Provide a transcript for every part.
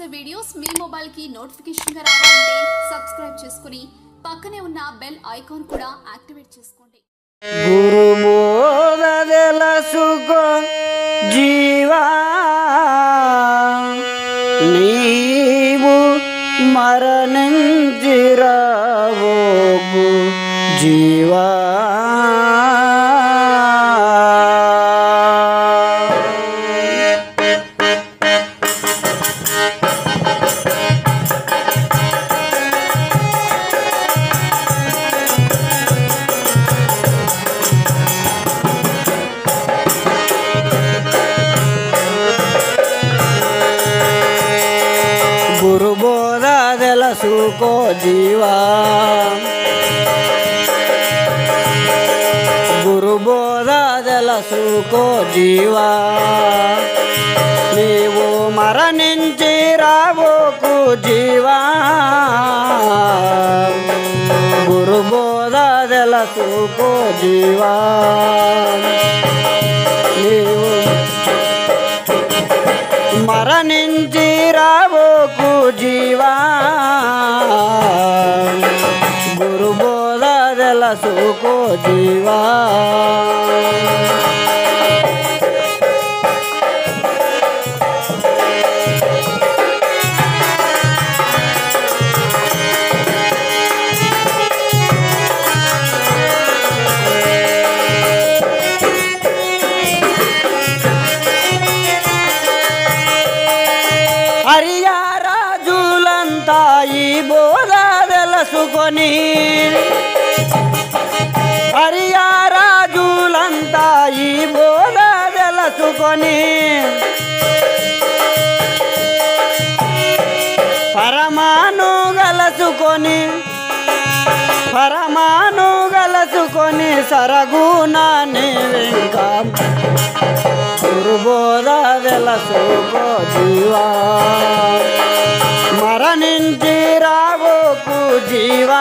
చేసే వీడియోస్ మీ మొబైల్ కి నోటిఫికేషన్ గా రావాలంటే సబ్స్క్రైబ్ చేసుకుని పక్కనే ఉన్న బెల్ ఐకాన్ కూడా యాక్టివేట్ చేసుకోండి। గురు బోధ తెలుసుకో జీవా నీవు మరణించిరావోకు జీవా గురు బోధ తెలుసుకో జీవా గురు బోధ తెలుసుకో జీవా నీవు మరణించి రావోకు జీవా గురు బోధ తెలుసుకో జీవా నీవు మరణించి రావోకు జీవా గురు బోధ తెలుసుకో జీవా హరియా రాజులంతా ఈ బోధ తెలుసుకొని హరియా రాజులంతా ఈ బోధ తెలుసుకొని పరమాను గలసుకొని సరగుణాన్ని ఇంకా గురు బోధ తెలుసుకో జీవా మరణించి రావోకు జీవా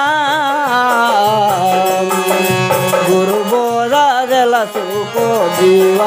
గురు బోధ తెలుసుకో జీవా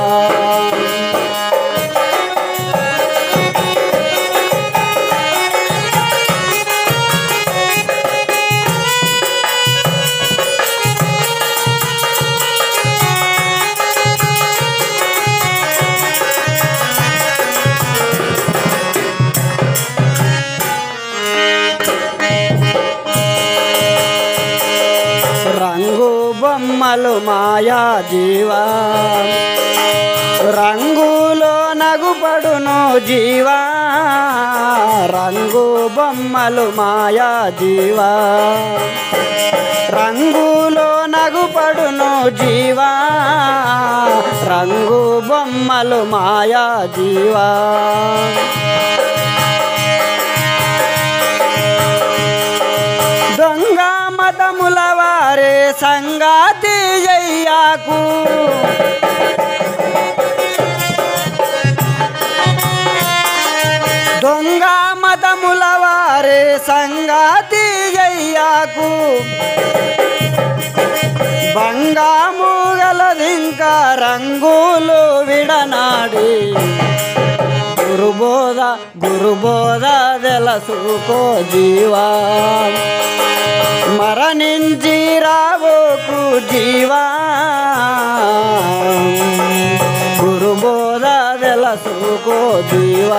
రంగు బొమ్మలు మాయా జీవా రంగులో నగుపడును జీవా రంగు బొమ్మలు మాయా జీవా రంగులో నగుపడును జీవా రంగు బొమ్మలు మాయా జీవా దొంగ మతముల వారే సంగాతి అయ్యాకు దొంగ మతముల వారే సంగాతి అయ్యాకు బంగాము గలదింకా రంగులు విడనాడి గురు బోధ తెలుసుకో జీవా మరణించి రావోకు జీవా గురు బోధ తెలుసుకో జీవా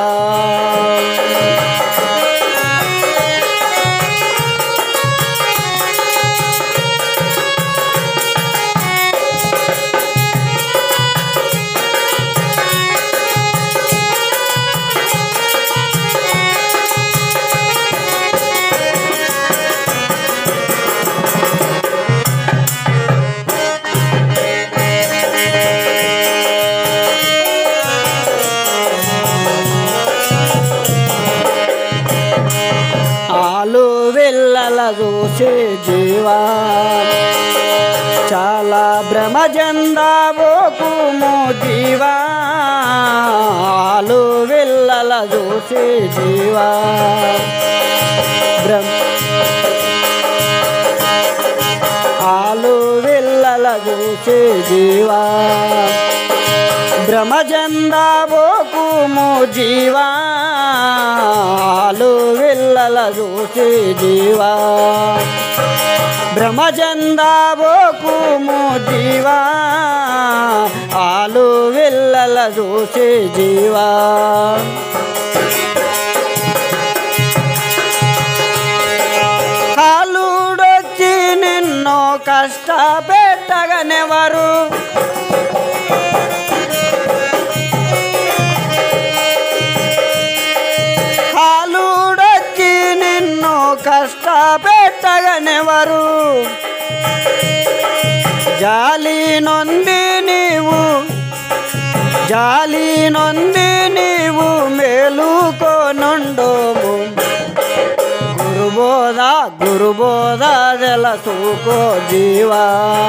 పిల్లల చూసే జీవా చాలా భ్రమ చెందాబోకుము జీవా ఆలు పిల్లల చూసే జీవా ఆలు పిల్లల చూసే జీవా భ్రమ చెందబోకుము జీవా ఆలు విల్లల చూసి జీవా భ్రమ చెందబోకుము జీవా ఆలు విల్లల చూసి జీవా కాలుడొచ్చి నిన్నో కష్టపెట్టగనెవరు కాలుడొచ్చి నిన్ను కష్టపెట్టగనెవరు జాలి నొంది నీవు మేలుకొనుండుము గురుబోధ తెలుసుకో జీవా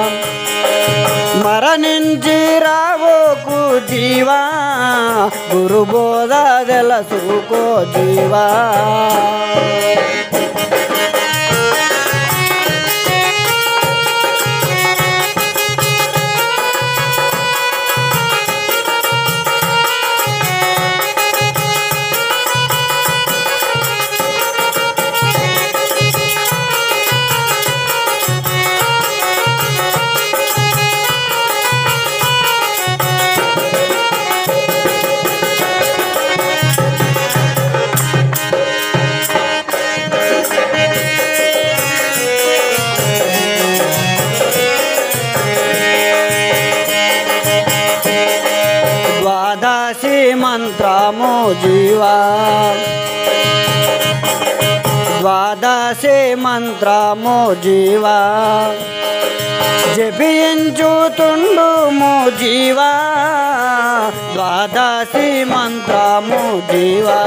మరణించి రావోకు జీవా గురుబోధ తెలుసుకో జీవా ద్వాదశి మంత్రము జీవా ద్వాదశి మంత్రము జీవా జపించుతుండుము జీవా ద్వాదశి మంత్రము జీవా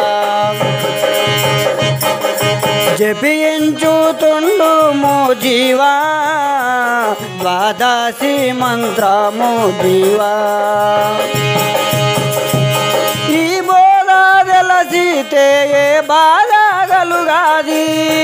జపించుతుండుము జీవా ద్వాదశి మంత్రము జీవా ఈ బోధ తెలిసితే ఏ బాధ కలుగాది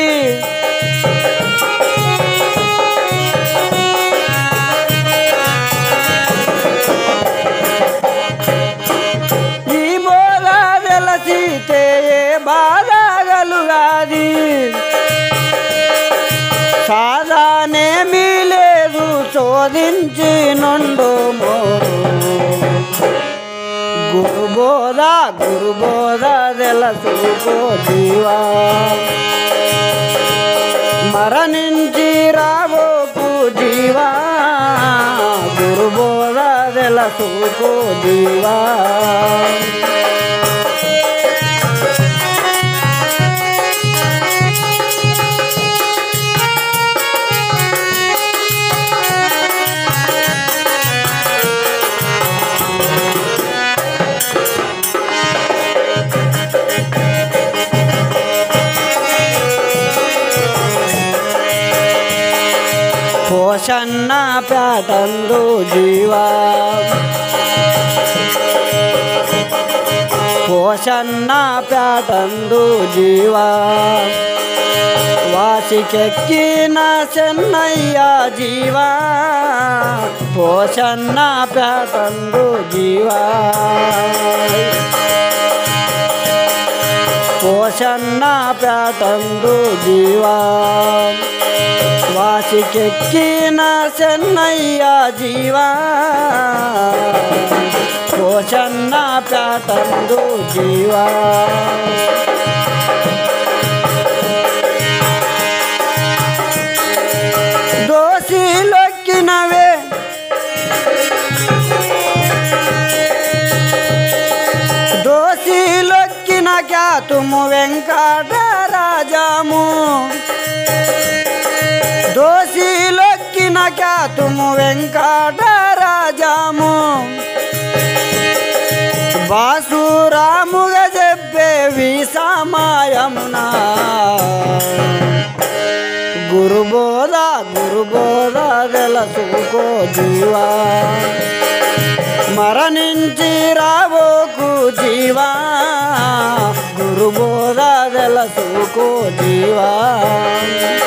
ఈ బోధ తెలిసితే ఏ బాధ కలుగాది సాధానేమీ లేదు శోధించి నుండుము గురుబోధ తెలుసుకో జీవా మరణించి రావోకు జీవా గురుబోధ తెలుసుకో జీవా పోషన్న పేటందు జీవా పోషన్న పేటందు జీవా వాసికెక్కిన చెన్నయ్య జీవా పోషన్న పేటందు జీవా పోషన్న పేటందు జీవా వాసికెక్కిన చెన్నయ్య జీవా పోషన్న పేటందు జీవా దోషిలొక్కినవే దోషిలొక్కిన ఖ్యాతుము వెంకటరాజము దోషిలొక్కిన ఖ్యాతుము వెంకటరాజము బాసురాముగా చెప్పేవి సమయమున గురుబోధ తెలుసుకో జీవా మరణించి రావోకు జీవా గురుబోధ తెలుసుకో జీవా